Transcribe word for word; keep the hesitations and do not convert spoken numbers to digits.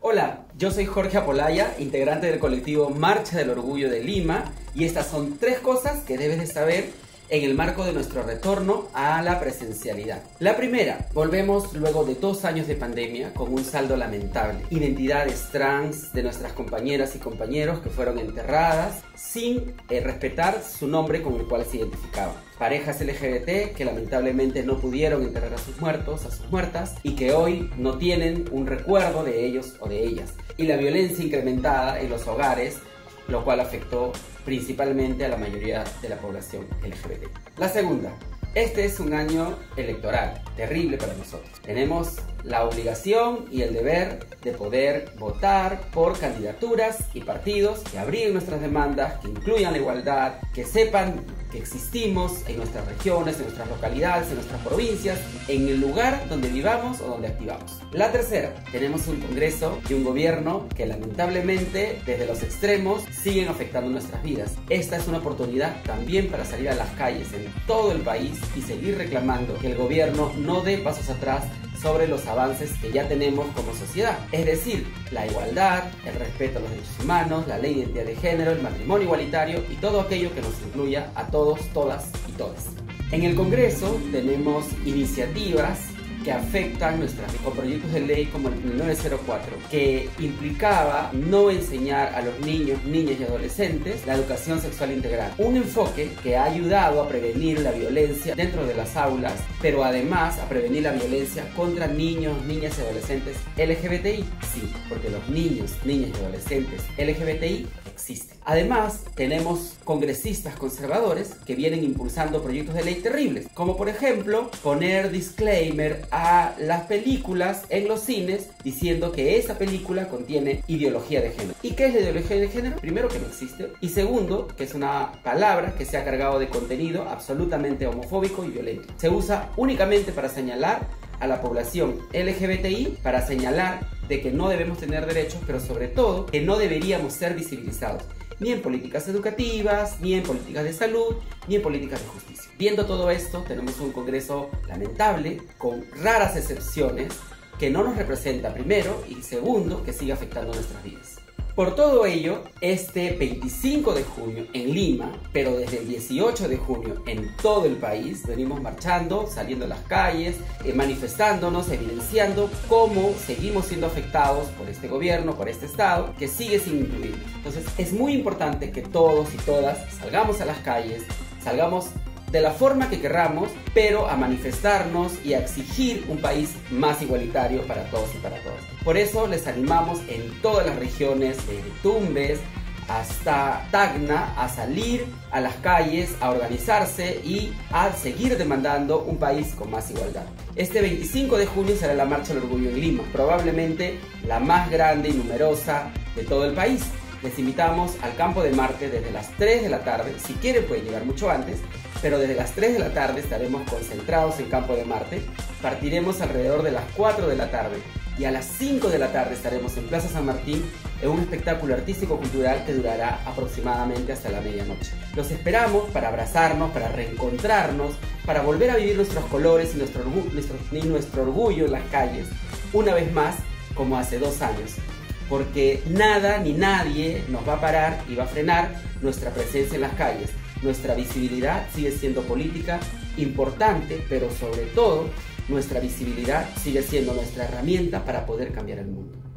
Hola, yo soy Jorge Apolaya, integrante del colectivo Marcha del Orgullo de Lima, y estas son tres cosas que debes de saber en el marco de nuestro retorno a la presencialidad. La primera, volvemos luego de dos años de pandemia con un saldo lamentable. Identidades trans de nuestras compañeras y compañeros que fueron enterradas sin eh, respetar su nombre con el cual se identificaban. Parejas L G B T que lamentablemente no pudieron enterrar a sus muertos, a sus muertas, y que hoy no tienen un recuerdo de ellos o de ellas. Y la violencia incrementada en los hogares, lo cual afectó principalmente a la mayoría de la población L G B T. La segunda, este es un año electoral terrible para nosotros. Tenemos la obligación y el deber de poder votar por candidaturas y partidos que abriguen nuestras demandas, que incluyan la igualdad, que sepan que existimos en nuestras regiones, en nuestras localidades, en nuestras provincias, en el lugar donde vivamos o donde activamos. La tercera, tenemos un Congreso y un gobierno que lamentablemente desde los extremos siguen afectando nuestras vidas. Esta es una oportunidad también para salir a las calles en todo el país y seguir reclamando que el gobierno no dé pasos atrás sobre los avances que ya tenemos como sociedad, es decir, la igualdad, el respeto a los derechos humanos, la ley de identidad de género, el matrimonio igualitario y todo aquello que nos incluya a todos, todas y todes. En el Congreso tenemos iniciativas que afectan nuestras vidas, o proyectos de ley como el nueve cero cuatro, que implicaba no enseñar a los niños, niñas y adolescentes la educación sexual integral. Un enfoque que ha ayudado a prevenir la violencia dentro de las aulas, pero además a prevenir la violencia contra niños, niñas y adolescentes L G B T I. Sí, porque los niños, niñas y adolescentes L G B T I existen. Además, tenemos congresistas conservadores que vienen impulsando proyectos de ley terribles, como por ejemplo poner disclaimer a las películas en los cines diciendo que esa película contiene ideología de género. ¿Y qué es la ideología de género? Primero, que no existe, y segundo, que es una palabra que se ha cargado de contenido absolutamente homofóbico y violento. Se usa únicamente para señalar a la población L G B T I, para señalar de que no debemos tener derechos, pero sobre todo que no deberíamos ser visibilizados, ni en políticas educativas, ni en políticas de salud, ni en políticas de justicia. Viendo todo esto, tenemos un Congreso lamentable, con raras excepciones, que no nos representa primero, y segundo, que sigue afectando nuestras vidas. Por todo ello, este veinticinco de junio en Lima, pero desde el dieciocho de junio en todo el país, venimos marchando, saliendo a las calles, eh, manifestándonos, evidenciando cómo seguimos siendo afectados por este gobierno, por este Estado, que sigue sin incluirnos. Entonces, es muy importante que todos y todas salgamos a las calles, salgamos de la forma que querramos, pero a manifestarnos y a exigir un país más igualitario para todos y para todas. Por eso les animamos en todas las regiones, de Tumbes hasta Tacna, a salir a las calles, a organizarse y a seguir demandando un país con más igualdad. Este veinticinco de junio será la Marcha del Orgullo en Lima, probablemente la más grande y numerosa de todo el país. Les invitamos al Campo de Marte desde las tres de la tarde, si quieren pueden llegar mucho antes, pero desde las tres de la tarde estaremos concentrados en Campo de Marte, partiremos alrededor de las cuatro de la tarde y a las cinco de la tarde estaremos en Plaza San Martín en un espectáculo artístico-cultural que durará aproximadamente hasta la medianoche. Los esperamos para abrazarnos, para reencontrarnos, para volver a vivir nuestros colores y nuestro, orgu nuestro, y nuestro orgullo en las calles, una vez más como hace dos años. Porque nada ni nadie nos va a parar y va a frenar nuestra presencia en las calles. Nuestra visibilidad sigue siendo política importante, pero sobre todo nuestra visibilidad sigue siendo nuestra herramienta para poder cambiar el mundo.